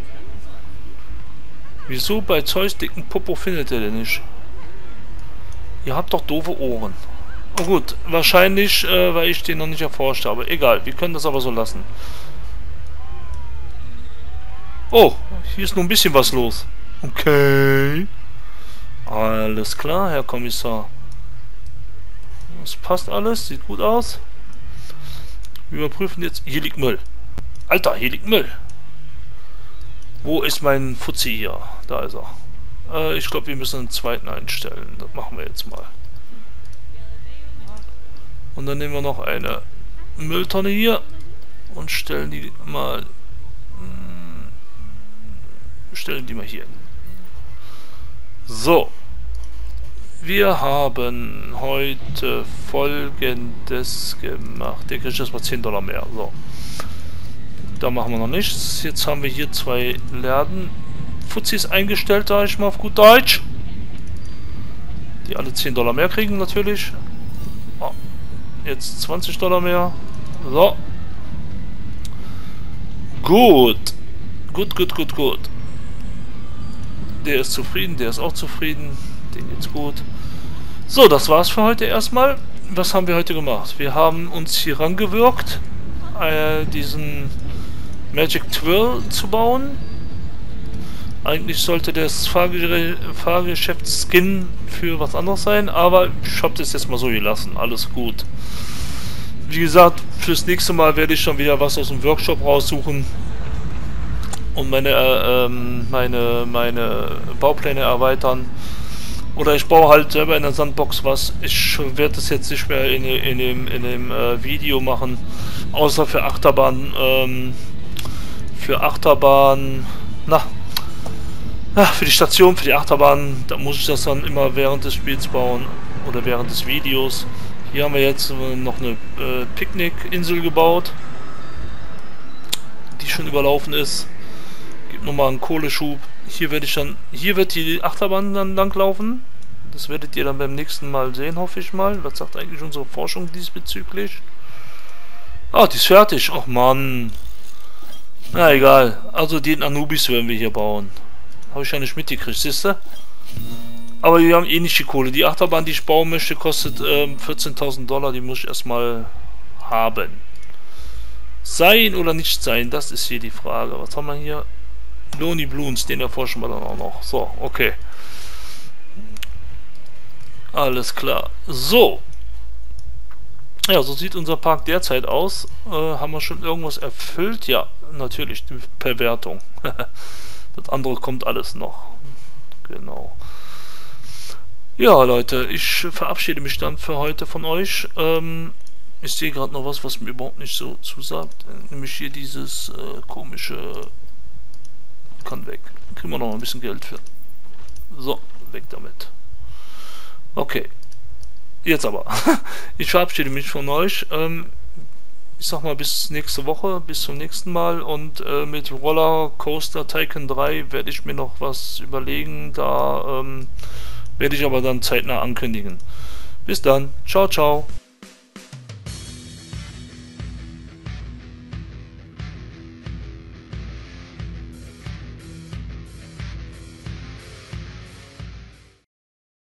Wieso bei Zeus dicken Popo findet er den nicht? Ihr habt doch doofe Ohren. Oh gut, wahrscheinlich, weil ich den noch nicht erforscht habe. Egal, wir können das aber so lassen. Oh, hier ist nur ein bisschen was los. Okay. Alles klar, Herr Kommissar. Das passt alles, sieht gut aus. Wir überprüfen jetzt... Hier liegt Müll. Alter, hier liegt Müll. Wo ist mein Fuzzi hier? Da ist er. Ich glaube, wir müssen einen zweiten einstellen. Das machen wir jetzt mal. Und dann nehmen wir noch eine Mülltonne hier und stellen die mal hier. So. Wir haben heute Folgendes gemacht. Der kriegt erstmal $10 mehr. So. Da machen wir noch nichts. Jetzt haben wir hier 2 Läden. Fuzis eingestellt, sage ich mal auf gut Deutsch. Die alle $10 mehr kriegen natürlich. Oh. Jetzt $20 mehr. So. Gut. Gut. Der ist zufrieden, der ist auch zufrieden. Denen geht's gut. So, das war's für heute erstmal. Was haben wir heute gemacht? Wir haben uns hier rangewirkt, diesen Magic Twirl zu bauen. Eigentlich sollte das Fahrgeschäft-Skin für was anderes sein, aber ich habe das jetzt mal so gelassen. Alles gut. Wie gesagt, fürs nächste Mal werde ich schon wieder was aus dem Workshop raussuchen und meine Baupläne erweitern. Oder ich baue halt selber in der Sandbox was. Ich werde das jetzt nicht mehr in dem Video machen, außer für Achterbahn. Für die Station, für die Achterbahn, da muss ich das dann immer während des Spiels bauen oder während des Videos. Hier haben wir jetzt noch eine Picknickinsel gebaut, die schon überlaufen ist. Gibt nochmal einen Kohleschub. Hier wird die Achterbahn dann langlaufen. Das werdet ihr dann beim nächsten Mal sehen, hoffe ich mal. Was sagt eigentlich unsere Forschung diesbezüglich? Ah, die ist fertig. Ach Mann. Na egal. Also den Anubis werden wir hier bauen. Habe ich ja nicht mitgekriegt, siehst du? Aber wir haben eh nicht die Kohle. Die Achterbahn, die ich bauen möchte, kostet $14.000. Die muss ich erstmal haben. Sein oder nicht sein, das ist hier die Frage. Was haben wir hier? Lonely Bloons, den erforschen wir dann auch noch. So, okay. Alles klar. So. Ja, so sieht unser Park derzeit aus. Haben wir schon irgendwas erfüllt? Ja, natürlich, die Verwertung. Das andere kommt alles noch. Genau. Ja, Leute, ich verabschiede mich dann für heute von euch. Ich sehe gerade noch was mir überhaupt nicht so zusagt. Nämlich hier dieses komische... Kann weg. Kriegen wir noch ein bisschen Geld für. So, weg damit. Okay. Jetzt aber. Ich verabschiede mich von euch. Ich sag mal bis nächste Woche, bis zum nächsten Mal. Und mit Roller Coaster Tycoon 3 werde ich mir noch was überlegen. Da werde ich aber dann zeitnah ankündigen. Bis dann. Ciao, ciao.